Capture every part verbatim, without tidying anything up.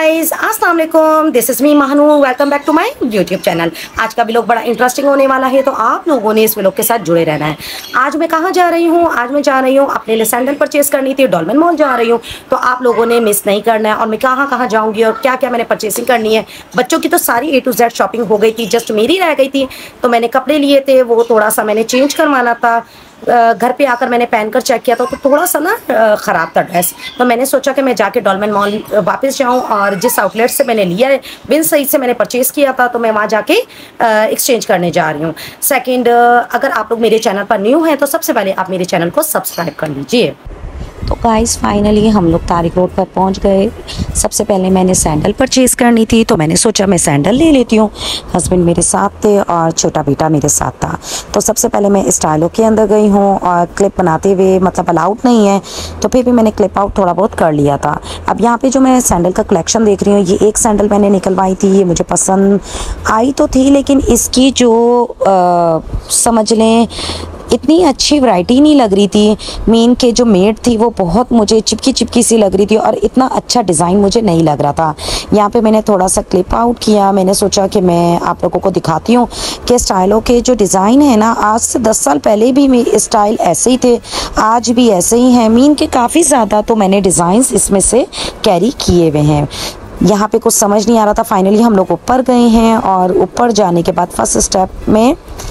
Guys, अस्सलाम वालेकुम। This is me Mahanoor. Welcome back to my YouTube channel. आज का व्लॉग बड़ा इंटरेस्टिंग होने वाला है, तो आप लोगों ने इस व्लॉग के साथ जुड़े रहना है। आज मैं कहाँ जा रही हूँ? आज मैं जा रही हूँ अपने लिए सैंडल परचेज करनी थी, डॉल्मेन मॉल जा रही हूँ। तो आप लोगों ने मिस नहीं करना है। और मैं कहाँ कहाँ जाऊँगी और क्या क्या मैंने परचेसिंग करनी है। बच्चों की तो सारी ए टू जेड शॉपिंग हो गई थी, जस्ट मेरी रह गई थी। तो मैंने कपड़े लिए थे, वो थोड़ा सा मैंने चेंज करवाना था। घर पे आकर मैंने पहनकर चेक किया तो, तो थोड़ा सा ना ख़राब था ड्रेस। तो मैंने सोचा कि मैं जाके डॉल्मेन मॉल वापस जाऊं और जिस आउटलेट से मैंने लिया है, बिन सही से मैंने परचेज़ किया था, तो मैं वहां जाके एक्सचेंज करने जा रही हूं। सेकंड, अगर आप लोग मेरे चैनल पर न्यू हैं तो सबसे पहले आप मेरे चैनल को सब्सक्राइब कर लीजिए। तो गाइस फाइनली हम लोग तारिक रोड पर पहुंच गए। सबसे पहले मैंने सैंडल परचेज़ करनी थी, तो मैंने सोचा मैं सैंडल ले लेती हूँ। हस्बैंड मेरे साथ थे और छोटा बेटा मेरे साथ था। तो सबसे पहले मैं स्टाइलों के अंदर गई हूँ और क्लिप बनाते हुए, मतलब अलाउड नहीं है तो फिर भी मैंने क्लिप आउट थोड़ा बहुत कर लिया था। अब यहाँ पे जो मैं सैंडल का कलेक्शन देख रही हूँ, ये एक सैंडल मैंने निकलवाई थी, ये मुझे पसंद आई तो थी, लेकिन इसकी जो आ, समझ लें इतनी अच्छी वैरायटी नहीं लग रही थी। मीन के जो मेड थी वो बहुत मुझे चिपकी चिपकी सी लग रही थी और इतना अच्छा डिज़ाइन मुझे नहीं लग रहा था। यहाँ पे मैंने थोड़ा सा क्लिप आउट किया। मैंने सोचा कि मैं आप लोगों को दिखाती हूँ कि स्टाइलों के जो डिज़ाइन है ना, आज से दस साल पहले भी मेरे स्टाइल ऐसे ही थे, आज भी ऐसे ही हैं। मीन के काफ़ी ज़्यादा तो मैंने डिज़ाइंस इसमें से कैरी किए हुए हैं। यहाँ पे कुछ समझ नहीं आ रहा था। फाइनली हम लोग ऊपर गए हैं और ऊपर जाने के बाद फर्स्ट स्टेप में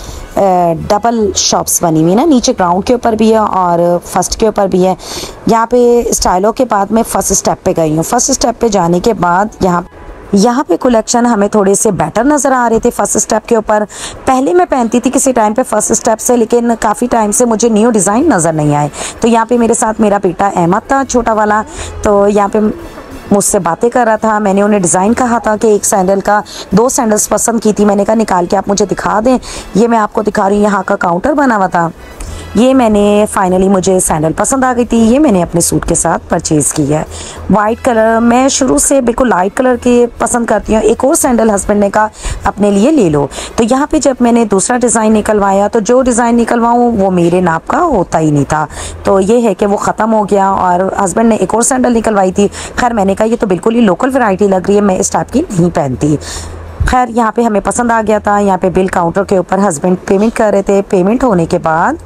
डबल शॉप्स बनी हुई है ना, नीचे ग्राउंड के ऊपर भी है और फर्स्ट के ऊपर भी है। यहाँ पे स्टाइलों के बाद मैं फर्स्ट स्टेप पे गई हूँ। फर्स्ट स्टेप पे जाने के बाद यहाँ यहाँ पे कलेक्शन हमें थोड़े से बेटर नज़र आ रहे थे फर्स्ट स्टेप के ऊपर। पहले मैं पहनती थी किसी टाइम पे फर्स्ट स्टेप से, लेकिन काफ़ी टाइम से मुझे न्यू डिज़ाइन नज़र नहीं आए। तो यहाँ पे मेरे साथ मेरा बेटा अहमद था, छोटा वाला, तो यहाँ पे मुझसे बातें कर रहा था। मैंने उन्हें डिज़ाइन कहा था कि एक सैंडल का, दो सैंडल्स पसंद की थी। मैंने कहा निकाल के आप मुझे दिखा दें। ये मैं आपको दिखा रही हूँ, यहाँ का काउंटर बना हुआ था। ये मैंने फाइनली, मुझे सैंडल पसंद आ गई थी, ये मैंने अपने सूट के साथ परचेज़ की है। वाइट कलर, मैं शुरू से बिल्कुल लाइट कलर के पसंद करती हूँ। एक और सैंडल हस्बैंड ने कहा अपने लिए ले लो। तो यहाँ पे जब मैंने दूसरा डिज़ाइन निकलवाया तो जो डिज़ाइन निकलवाऊँ वो मेरे नाप का होता ही नहीं था। तो ये है कि वो ख़त्म हो गया और हस्बैंड ने एक और सैंडल निकलवाई थी। खैर मैंने कहा ये तो बिल्कुल ही लोकल वैरायटी लग रही है, मैं इस टाइप की नहीं पहनती। खैर यहाँ पे हमें पसंद आ गया था। यहाँ पे बिल काउंटर के ऊपर हस्बैंड पेमेंट कर रहे थे। पेमेंट होने के बाद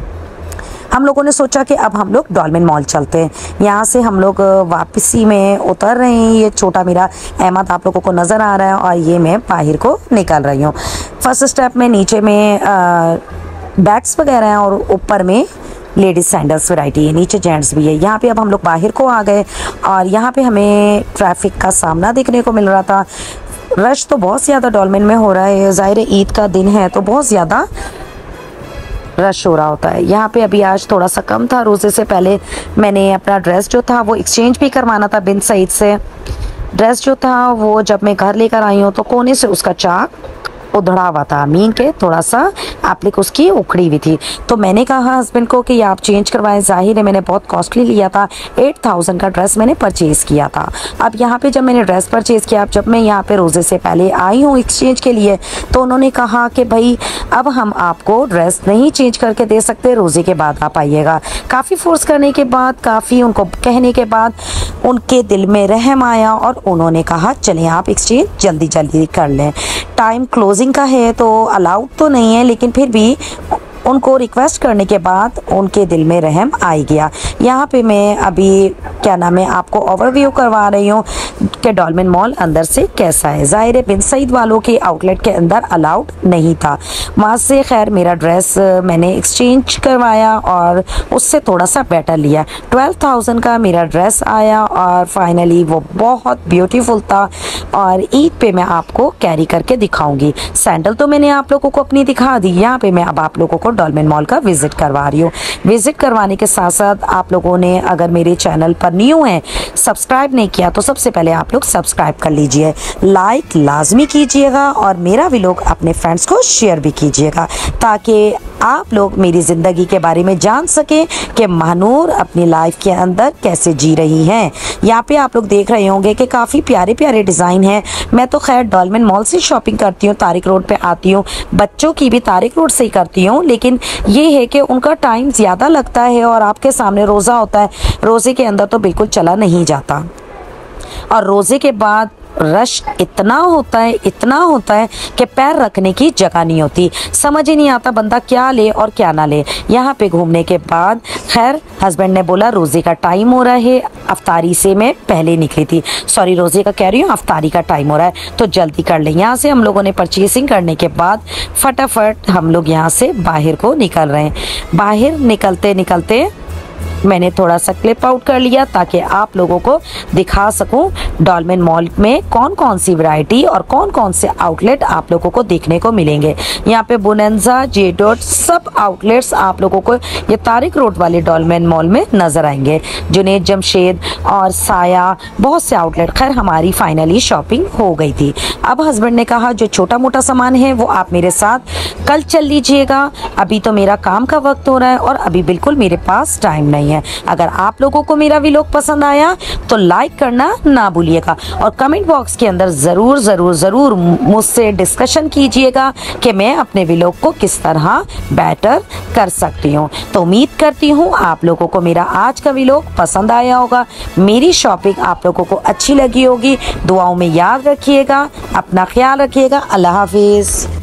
हम लोगों ने सोचा कि अब हम लोग डॉल्मेन मॉल चलते हैं। यहाँ से हम लोग वापसी में उतर रहे हैं। ये छोटा मेरा अहमद आप लोगों को नज़र आ रहा है और ये मैं बाहर को निकल रही हूँ। फर्स्ट स्टेप में नीचे में बैग्स वगैरह हैं और ऊपर में लेडीज़ सैंडल्स वैरायटी है, नीचे जेंट्स भी है। यहाँ पे अब हम लोग बाहर को आ गए और यहाँ पे हमें ट्रैफिक का सामना देखने को मिल रहा था। रश तो बहुत ज़्यादा डॉल्मेन में हो रहा है, ज़ाहिर ईद का दिन है तो बहुत ज़्यादा रश हो रहा होता है। यहाँ पे अभी आज थोड़ा सा कम था। रोज़े से पहले मैंने अपना ड्रेस जो था वो एक्सचेंज भी करवाना था बिन सईद से। ड्रेस जो था वो जब मैं घर लेकर आई हूँ तो कोने से उसका चाक उधड़ा हुआ था, मीन के थोड़ा सा एप्लिक उसकी उखड़ी हुई थी। तो मैंने कहा हस्बैंड को कि ये आप चेंज करवाएं। जाहिर है मैंने बहुत कॉस्टली लिया था, एट थाउजेंड का ड्रेस मैंने परचेज़ किया था। अब यहाँ पे जब मैंने ड्रेस परचेज़ किया, जब मैं यहाँ पे रोज़े से पहले आई हूँ एक्सचेंज के लिए, तो उन्होंने कहा कि भाई अब हम आपको ड्रेस नहीं चेंज करके दे सकते, रोज़े के बाद आप आइएगा। काफ़ी फोर्स करने के बाद, काफ़ी उनको कहने के बाद उनके दिल में रहम आया और उन्होंने कहा चलें आप एक्सचेंज जल्दी जल्दी कर लें। टाइम क्लोजिंग का है तो अलाउड तो नहीं है, लेकिन फिर भी उनको रिक्वेस्ट करने के बाद उनके दिल में रहम आ गया। यहाँ पे मैं अभी क्या नाम है आपको ओवरव्यू करवा रही हूँ कि डॉल्मेन मॉल अंदर से कैसा है। ज़ाहिर है बिन सईद वालों के आउटलेट के अंदर अलाउड नहीं था। वहाँ से खैर मेरा ड्रेस मैंने एक्सचेंज करवाया और उससे थोड़ा सा बेटर लिया। ट्वेल्व थाउजेंड का मेरा ड्रेस आया और फाइनली वो बहुत ब्यूटीफुल था और ईद पे मैं आपको कैरी करके दिखाऊंगी। सैंडल तो मैंने आप लोगों को अपनी दिखा दी। यहाँ पे मैं अब आप लोगों को डॉल्मेन मॉल का विजिट करवा रही हूँ। विजिट करवाने के साथ साथ आप लोगों ने अगर मेरे चैनल पर न्यू हैं, सब्सक्राइब नहीं किया, तो सबसे पहले आप लोग सब्सक्राइब कर लीजिए, लाइक लाजमी कीजिएगा और मेरा व्लॉग अपने फ्रेंड्स को शेयर भी कीजिएगा ताकि आप लोग मेरी ज़िंदगी के बारे में जान सकें कि महानूर अपनी लाइफ के अंदर कैसे जी रही हैं। यहाँ पे आप लोग देख रहे होंगे कि काफ़ी प्यारे प्यारे डिज़ाइन हैं। मैं तो खैर डॉल्मेन मॉल से शॉपिंग करती हूँ, तारिक रोड पे आती हूँ, बच्चों की भी तारिक रोड से ही करती हूँ, लेकिन ये है कि उनका टाइम ज़्यादा लगता है और आपके सामने रोज़ा होता है, रोज़े के अंदर तो बिल्कुल चला नहीं जाता। और रोज़े के बाद रश इतना होता है इतना होता है कि पैर रखने की जगह नहीं होती, समझ ही नहीं आता बंदा क्या ले और क्या ना ले। यहाँ पे घूमने के बाद खैर हस्बैंड ने बोला रोज़े का टाइम हो रहा है, अफ्तारी से मैं पहले निकली थी, सॉरी रोज़े का कह रही हूँ, अफ्तारी का टाइम हो रहा है तो जल्दी कर लें। यहाँ से हम लोगों ने परचेसिंग करने के बाद फटाफट हम लोग यहाँ से बाहर को निकल रहे हैं। बाहर निकलते निकलते मैंने थोड़ा सा क्लिप आउट कर लिया ताकि आप लोगों को दिखा सकूं डॉलमेन मॉल में कौन कौन सी वैरायटी और कौन कौन से आउटलेट आप लोगों को देखने को मिलेंगे। यहाँ पे बोनेंजा, जे डॉट सब आउटलेट्स आप लोगों को ये तारिक रोड वाले डॉलमेन मॉल में नज़र आएंगे। जुनैद, जमशेद और साया, बहुत से आउटलेट। खैर हमारी फाइनली शॉपिंग हो गई थी। अब हस्बैंड ने कहा जो छोटा मोटा सामान है वो आप मेरे साथ कल चल लीजिएगा, अभी तो मेरा काम का वक्त हो रहा है और अभी बिल्कुल मेरे पास टाइम नहीं है। अगर आप लोगों को मेरा व्लॉग पसंद आया तो लाइक करना ना भूलिएगा और कमेंट बॉक्स के अंदर ज़रूर ज़रूर ज़रूर मुझसे डिस्कशन कीजिएगा कि मैं अपने व्लॉग को किस तरह बेटर कर सकती हूँ। तो उम्मीद करती हूँ आप लोगों को मेरा आज का व्लॉग पसंद आया होगा, मेरी शॉपिंग आप लोगों को अच्छी लगी होगी। दुआओं में याद रखिएगा, अपना ख्याल रखिएगा। अल्लाह हाफिज़।